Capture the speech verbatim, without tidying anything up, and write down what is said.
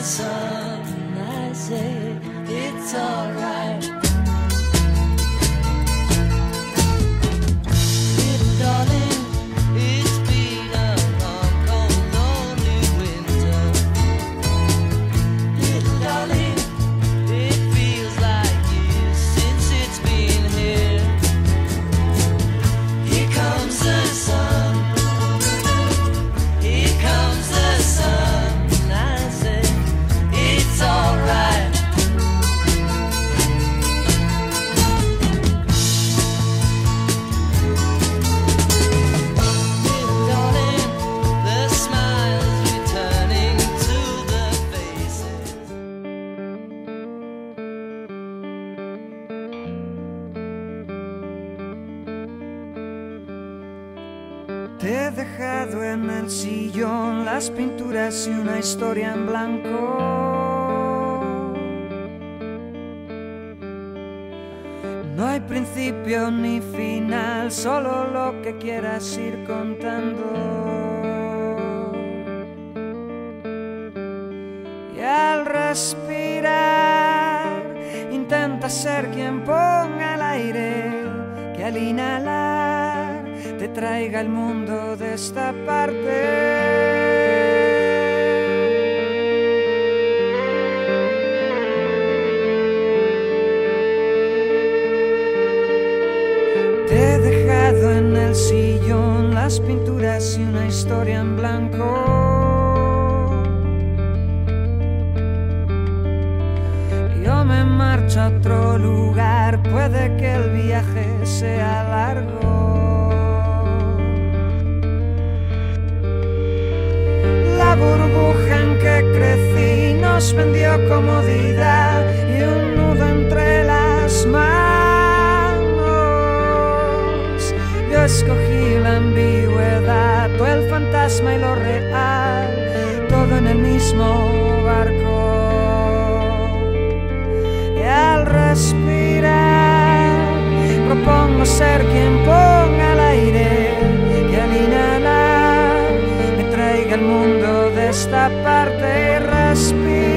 the sun, I say it's alright. Little darling, it's been a long, cold, lonely winter. Little darling, it feels like years since it's been here. Here comes the sun. Here comes the sun. I say it's alright. Little darling, the smiles returning to the faces. Te he dejado en el sillón las pinturas y una historia en blanco. No hay principio ni final, solo lo que quieras ir contando. Y al respirar, intenta ser quien ponga el aire, que al inhalar te traiga el mundo de esta parte. Te he dejado en el sillón las pinturas y una historia en blanco. Yo me marcho a otro lugar, puede que el viaje sea largo. La burbuja en que crecí nos vendió comodidad y un nudo entre las manos. Yo escogí la ambigüedad, tú el fantasma y lo real, todo en el mismo barco. Y al respirar propongo ser quien ponga el aire, que al inhalar me traiga el mundo de esta parte y respirar.